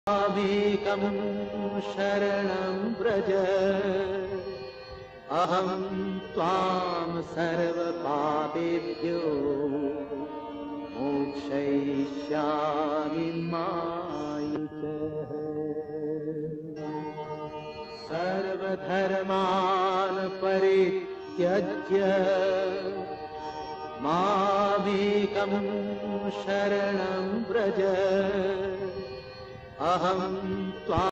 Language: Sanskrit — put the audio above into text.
मामेकं शरणं व्रज अहं त्वां सर्वपापेभ्यो मोक्षयिष्यामि मा शुचः। सर्वधर्मान् परित्यज्य मामेकं शरणं व्रज अहं त्वां